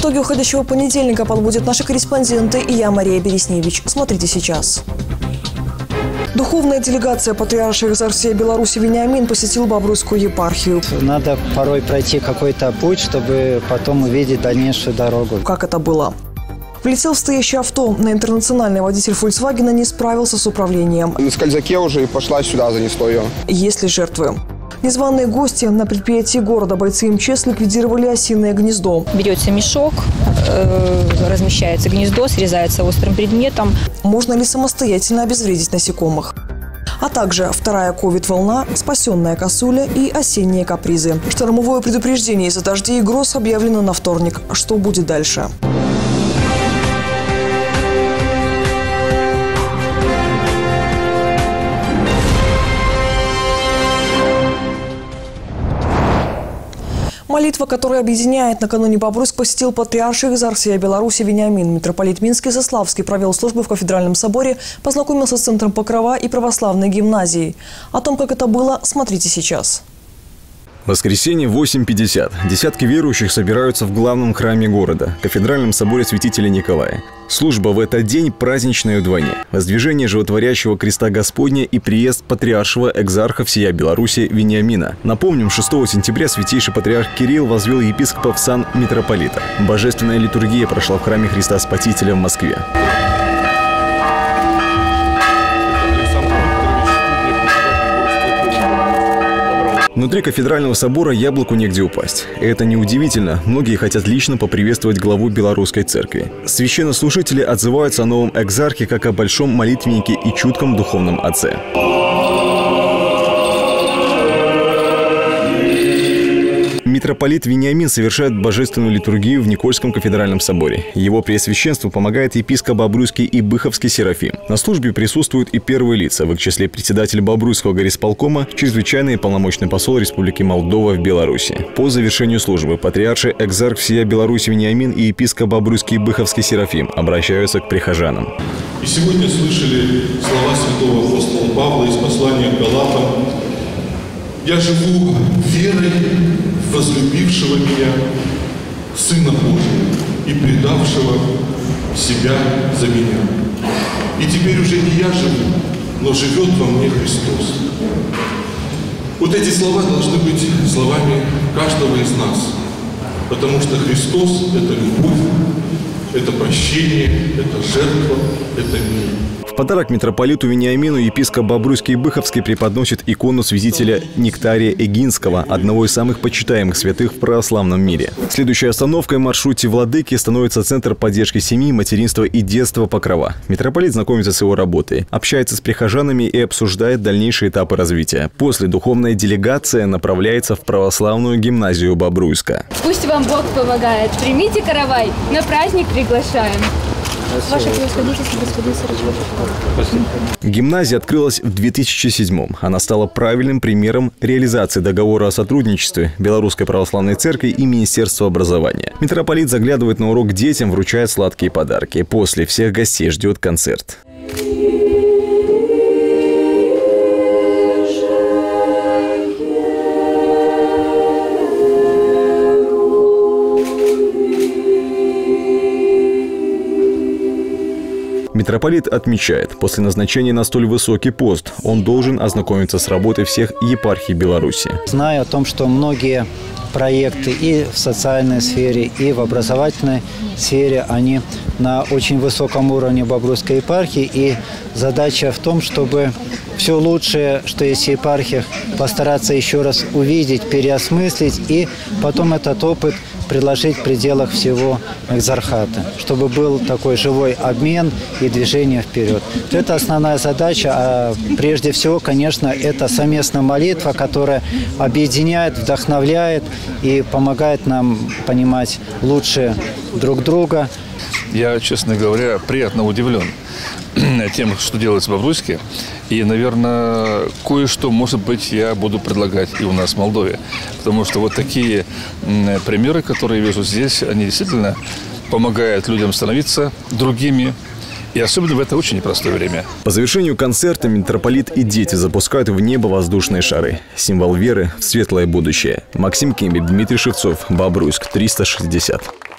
Итоги уходящего понедельника подводят наши корреспонденты и я, Мария Бересневич. Смотрите сейчас. Духовная делегация патриарша Экзархии Беларуси Вениамин посетил Бобруйскую епархию. Надо порой пройти какой-то путь, чтобы потом увидеть дальнейшую дорогу. Как это было? Влетел в стоящее авто. На интернациональный водитель «Фольксвагена» не справился с управлением. На скользяке уже и пошла сюда, занесло ее. Есть ли жертвы? Незваные гости на предприятии города бойцы МЧС ликвидировали осиное гнездо. Берется мешок, размещается гнездо, срезается острым предметом. Можно ли самостоятельно обезвредить насекомых? А также вторая ковид-волна, спасенная косуля и осенние капризы. Штормовое предупреждение из-за дождей и гроз объявлено на вторник. Что будет дальше? Молитва, которая объединяет, накануне Бобруйск посетил патриарш Экзархии Беларуси Вениамин. Митрополит Минский Заславский провел службу в кафедральном соборе, познакомился с центром Покрова и православной гимназией. О том, как это было, смотрите сейчас. Воскресенье, 8:50. Десятки верующих собираются в главном храме города – кафедральном соборе святителя Николая. Служба в этот день праздничная вдвойне. Воздвижение животворящего креста Господня и приезд патриаршего экзарха всея Беларуси Вениамина. Напомним, 6 сентября святейший патриарх Кирилл возвел епископа в сан митрополита. Божественная литургия прошла в храме Христа Спасителя в Москве. Внутри кафедрального собора яблоку негде упасть. И это неудивительно. Многие хотят лично поприветствовать главу белорусской церкви. Священнослужители отзываются о новом экзархе как о большом молитвеннике и чутком духовном отце. Митрополит Вениамин совершает божественную литургию в Никольском кафедральном соборе. Его преосвященству помогает епископ Бобруйский и Быховский Серафим. На службе присутствуют и первые лица, в их числе председатель Бобруйского горисполкома, чрезвычайный и полномочный посол Республики Молдова в Беларуси. По завершению службы патриарший экзарх всея Беларуси Вениамин и епископ Бобруйский и Быховский Серафим обращаются к прихожанам. И сегодня слышали слова святого апостола Павла из послания к Галатам: «Я живу верой возлюбившего меня, Сына Божия и предавшего себя за меня. И теперь уже не я живу, но живет во мне Христос». Вот эти слова должны быть словами каждого из нас, потому что Христос – это любовь, это прощение, это жертва, это мир. В подарок митрополиту Вениамину епископ Бобруйский и Быховский преподносит икону святителя Нектария Эгинского, одного из самых почитаемых святых в православном мире. Следующей остановкой в маршруте владыки становится Центр поддержки семьи, материнства и детства Покрова. Митрополит знакомится с его работой, общается с прихожанами и обсуждает дальнейшие этапы развития. После духовная делегация направляется в православную гимназию Бобруйска. Пусть вам Бог помогает. Примите каравай, на праздник приглашаем. Ваше превосходительство, господин Сарычев. Гимназия открылась в 2007-м. Она стала правильным примером реализации договора о сотрудничестве Белорусской православной церкви и Министерства образования. Митрополит заглядывает на урок к детям, вручает сладкие подарки. После всех гостей ждет концерт. Митрополит отмечает, после назначения на столь высокий пост он должен ознакомиться с работой всех епархий Беларуси. Знаю о том, что многие проекты и в социальной сфере, и в образовательной сфере, они на очень высоком уровне Бобруйской епархии. И задача в том, чтобы все лучшее, что есть в епархиях, постараться еще раз увидеть, переосмыслить и потом этот опыт предложить в пределах всего экзархата, чтобы был такой живой обмен и движение вперед. Это основная задача, а прежде всего, конечно, это совместная молитва, которая объединяет, вдохновляет и помогает нам понимать лучше друг друга. Я, честно говоря, приятно удивлен тем, что делается в Бобруйске. И, наверное, кое-что, может быть, я буду предлагать и у нас в Молдове. Потому что вот такие примеры, которые я вижу здесь, они действительно помогают людям становиться другими. И особенно в это очень непростое время. По завершению концерта митрополит и дети запускают в небо воздушные шары. Символ веры в светлое будущее. Максим Кембель, Дмитрий Шевцов, Бобруйск, 360.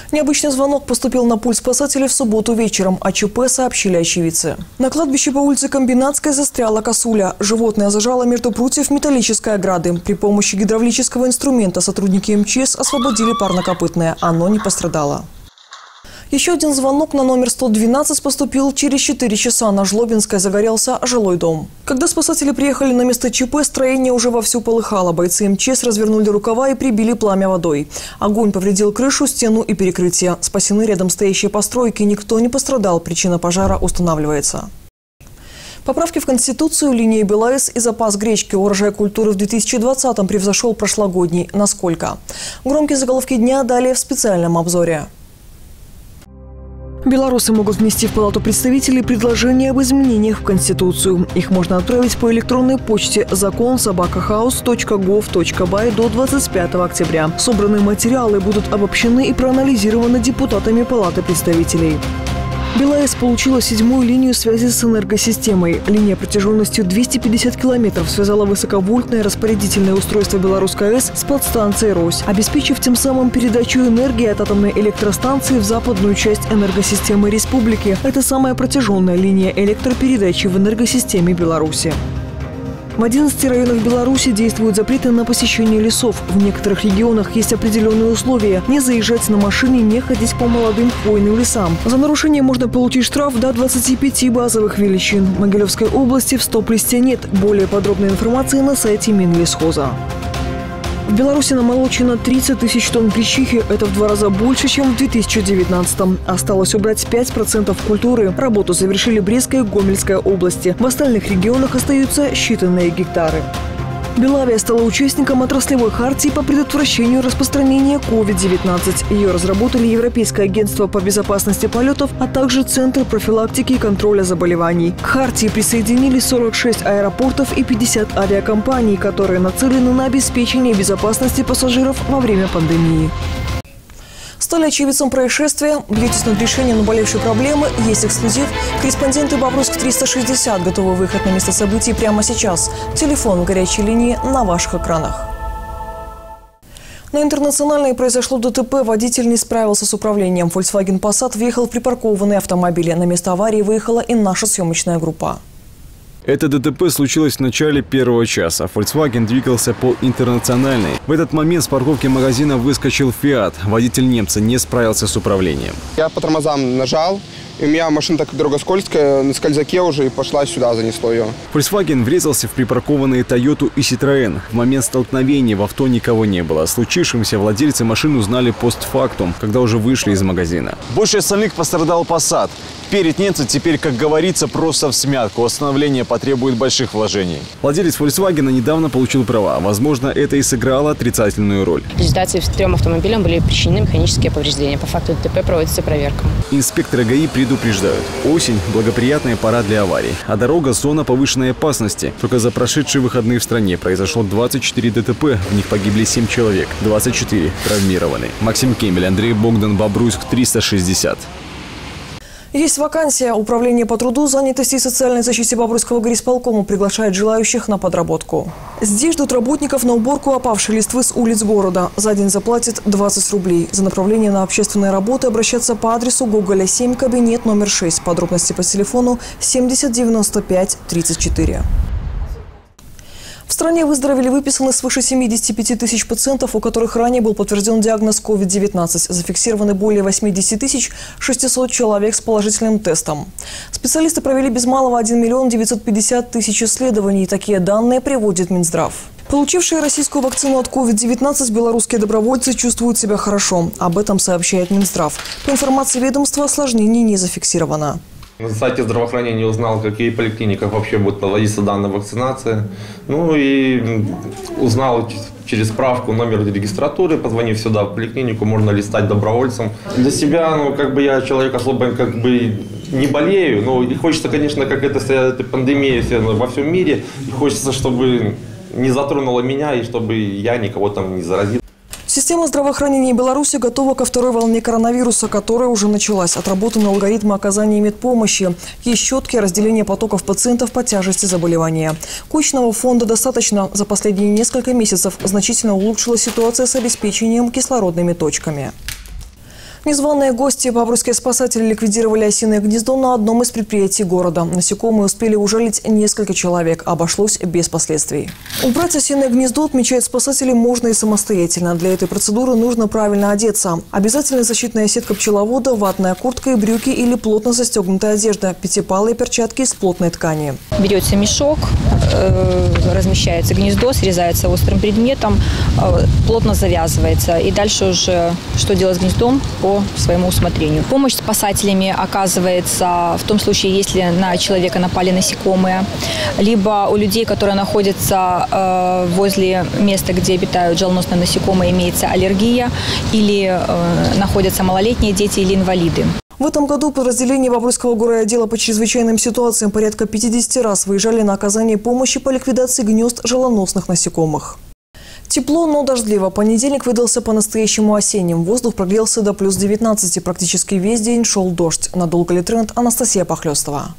Необычный звонок поступил на пульт спасателей в субботу вечером. О ЧП сообщили очевидцы. На кладбище по улице Комбинатской застряла косуля. Животное зажало между прутьев металлической ограды. При помощи гидравлического инструмента сотрудники МЧС освободили парнокопытное. Оно не пострадало. Еще один звонок на номер 112 поступил через 4 часа. На Жлобинской загорелся жилой дом. Когда спасатели приехали на место ЧП, строение уже вовсю полыхало. Бойцы МЧС развернули рукава и прибили пламя водой. Огонь повредил крышу, стену и перекрытие. Спасены рядом стоящие постройки. Никто не пострадал. Причина пожара устанавливается. Поправки в Конституцию, линия БелАЭС и запас гречки. Урожай культуры в 2020-м превзошел прошлогодний. Насколько? Громкие заголовки дня далее в специальном обзоре. Белорусы могут внести в Палату представителей предложения об изменениях в Конституцию. Их можно отправить по электронной почте закон@house.gov.by до 25 октября. Собранные материалы будут обобщены и проанализированы депутатами Палаты представителей. БелАЭС получила 7-ю линию связи с энергосистемой. Линия протяженностью 250 километров связала высоковольтное распорядительное устройство Белорусской АЭС с подстанцией «Рось», обеспечив тем самым передачу энергии от атомной электростанции в западную часть энергосистемы республики. Это самая протяженная линия электропередачи в энергосистеме Беларуси. В 11 районах Беларуси действуют запреты на посещение лесов. В некоторых регионах есть определенные условия. Не заезжать на машине, не ходить по молодым хвойным лесам. За нарушение можно получить штраф до 25 базовых величин. В Могилевской области в стоп-листе нет. Более подробной информации на сайте Минлесхоза. В Беларуси намолочено 30 тысяч тонн гречихи. Это в 2 раза больше, чем в 2019-м. Осталось убрать 5% культуры. Работу завершили Брестская и Гомельская области. В остальных регионах остаются считанные гектары. Белавия стала участником отраслевой хартии по предотвращению распространения COVID-19. Ее разработали Европейское агентство по безопасности полетов, а также Центр профилактики и контроля заболеваний. К хартии присоединились 46 аэропортов и 50 авиакомпаний, которые нацелены на обеспечение безопасности пассажиров во время пандемии. Стали очевидцем происшествия? Бьетесь над решением наболевшей проблемы? Есть эксклюзив? Корреспонденты Бобруйск-360 готовы выехать на место событий прямо сейчас. Телефон горячей линии на ваших экранах. На Интернациональной произошло ДТП. Водитель не справился с управлением. Volkswagen Passat въехал в припаркованные автомобили. На место аварии выехала и наша съемочная группа. Это ДТП случилось в начале 1-го часа. Volkswagen двигался по Интернациональной. В этот момент с парковки магазина выскочил Fiat. Водитель немца не справился с управлением. Я по тормозам нажал, и у меня машина, так как дорога скользкая, на скользяке уже и пошла сюда, занесло ее. Volkswagen врезался в припаркованные Toyota и Citroën. В момент столкновения в авто никого не было. О случившемся владельцы машин узнали постфактум, когда уже вышли из магазина. Больше остальных пострадал Passat. Перед немцем теперь, как говорится, просто в смятку. Восстановление потребует больших вложений. Владелец Volkswagen недавно получил права. Возможно, это и сыграло отрицательную роль. В результате 3 автомобилям были причинены механические повреждения. По факту ДТП проводится проверка. Инспекторы ГАИ предупреждают. Осень – благоприятная пора для аварий. А дорога – зона повышенной опасности. Только за прошедшие выходные в стране произошло 24 ДТП. В них погибли 7 человек. 24 травмированы. Максим Кемель, Андрей Богдан, Бобруйск, 360. Есть вакансия. Управление по труду, занятости и социальной защите Бобруйского горисполкома приглашает желающих на подработку. Здесь ждут работников на уборку опавшей листвы с улиц города. За день заплатят 20 рублей. За направление на общественные работы обращаться по адресу Гоголя 7, кабинет номер 6. Подробности по телефону 70 95 34. В стране выздоровели выписаны свыше 75 тысяч пациентов, у которых ранее был подтвержден диагноз COVID-19. Зафиксированы более 80 600 человек с положительным тестом. Специалисты провели без малого 1 950 000 исследований. Такие данные приводит Минздрав. Получившие российскую вакцину от COVID-19 белорусские добровольцы чувствуют себя хорошо. Об этом сообщает Минздрав. По информации ведомства, осложнений не зафиксировано. На сайте здравоохранения узнал, в каких поликлиниках вообще будет проводиться данная вакцинация. Ну и узнал через справку номер регистратуры, позвонив сюда в поликлинику, можно ли стать добровольцем. Для себя, я человек особо не болею, но и хочется, конечно, как эта пандемия во всем мире, и хочется, чтобы не затронула меня и чтобы я никого там не заразил. Система здравоохранения Беларуси готова ко второй волне коронавируса, которая уже началась. Отработаны алгоритмы оказания медпомощи. Есть четкие разделения потоков пациентов по тяжести заболевания. Коечного фонда достаточно. За последние несколько месяцев значительно улучшилась ситуация с обеспечением кислородными точками. Незваные гости бобруйские спасатели ликвидировали осиное гнездо на одном из предприятий города. Насекомые успели ужалить несколько человек, обошлось без последствий. Убрать осиное гнездо, отмечают спасатели, можно и самостоятельно. Для этой процедуры нужно правильно одеться. Обязательно защитная сетка пчеловода, ватная куртка и брюки или плотно застегнутая одежда, пятипалые перчатки из плотной ткани. Берется мешок, размещается гнездо, срезается острым предметом, плотно завязывается. И дальше уже что делать с гнездом по своему усмотрению. Помощь спасателями оказывается в том случае, если на человека напали насекомые, либо у людей, которые находятся возле места, где обитают жалоносные насекомые, имеется аллергия, или находятся малолетние дети или инвалиды. В этом году подразделения Бобруйского горрайотдела по чрезвычайным ситуациям порядка 50 раз выезжали на оказание помощи по ликвидации гнезд жалоносных насекомых. Тепло, но дождливо. Понедельник выдался по-настоящему осенним. Воздух прогрелся до плюс 19. Практически весь день шел дождь. Надолго ли тренд? Анастасия Похлёстова.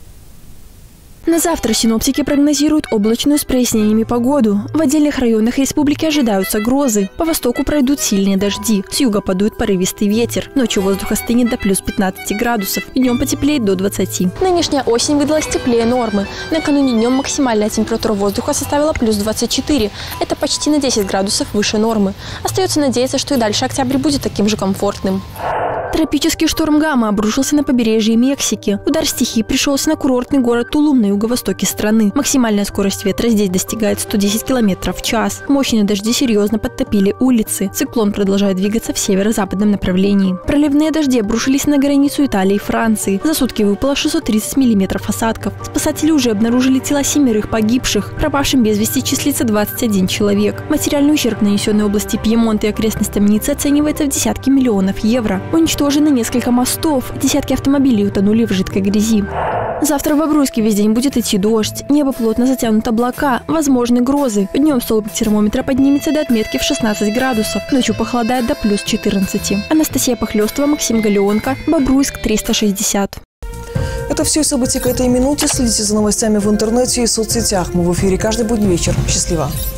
На завтра синоптики прогнозируют облачную с прояснениями погоду. В отдельных районах республики ожидаются грозы. По востоку пройдут сильные дожди. С юга подует порывистый ветер. Ночью воздух остынет до плюс 15 градусов. Днем потеплеет до 20. Нынешняя осень выдалась теплее нормы. Накануне днем максимальная температура воздуха составила плюс 24. Это почти на 10 градусов выше нормы. Остается надеяться, что и дальше октябрь будет таким же комфортным. Тропический шторм Гамма обрушился на побережье Мексики. Удар стихии пришелся на курортный город Тулум на юго-востоке страны. Максимальная скорость ветра здесь достигает 110 км в час. Мощные дожди серьезно подтопили улицы. Циклон продолжает двигаться в северо-западном направлении. Проливные дожди обрушились на границу Италии и Франции. За сутки выпало 630 мм осадков. Спасатели уже обнаружили тела 7 погибших. Пропавшим без вести числится 21 человек. Материальный ущерб, нанесенный области Пьемонт и окрестностям Ниццы, оценивается в десятки миллионов евро. Уничтожены несколько мостов, десятки автомобилей утонули в жидкой грязи. Завтра в Бобруйске весь день будет идти дождь. Небо плотно затянуто облака, возможны грозы. Днем столбик термометра поднимется до отметки в 16 градусов. Ночью похолодает до плюс 14. Анастасия Похлёстова, Максим Галеонко, Бобруйск 360. Это все события к этой минуте. Следите за новостями в интернете и соцсетях. Мы в эфире каждый будний вечер. Счастливо!